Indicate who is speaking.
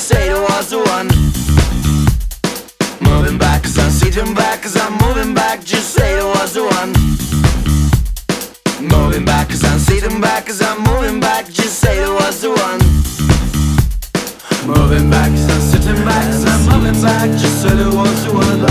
Speaker 1: just say it was the one. Moving back, cause I'm sitting back, cause I'm moving back, just say it was the one. Moving back, cause I'm sitting back, cause I'm moving back, just say it was the one. Moving back, cause I'm sitting back, cause I'm moving back, just say it was the one.